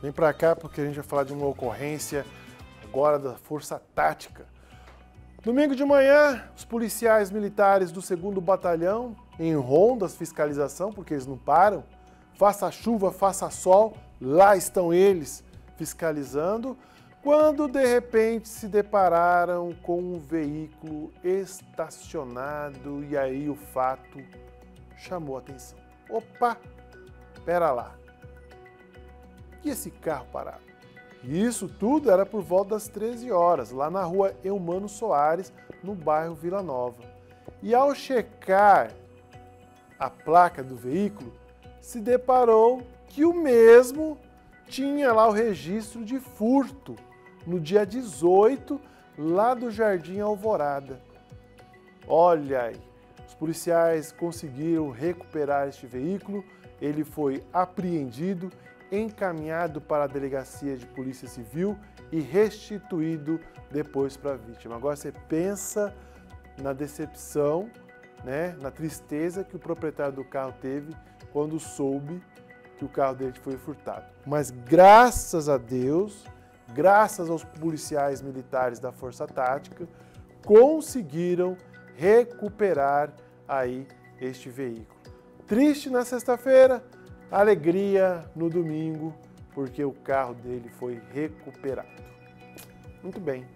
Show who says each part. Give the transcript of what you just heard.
Speaker 1: Vem para cá porque a gente vai falar de uma ocorrência agora da Força Tática. Domingo de manhã, os policiais militares do 2º Batalhão, em rondas fiscalização, porque eles não param, faça chuva, faça sol, lá estão eles fiscalizando, quando de repente se depararam com um veículo estacionado e aí o fato chamou a atenção. Opa, pera lá. E esse carro parado? Isso tudo era por volta das 13 horas, lá na rua Eumano Soares, no bairro Vila Nova. E ao checar a placa do veículo, se deparou que o mesmo tinha lá o registro de furto no dia 18, lá do Jardim Alvorada. Olha aí, os policiais conseguiram recuperar este veículo, ele foi apreendido, encaminhado para a Delegacia de Polícia Civil e restituído depois para a vítima. Agora você pensa na decepção, né, na tristeza que o proprietário do carro teve quando soube que o carro dele foi furtado. Mas graças a Deus, graças aos policiais militares da Força Tática, conseguiram recuperar aí este veículo. Triste na sexta-feira, alegria no domingo, porque o carro dele foi recuperado. Muito bem.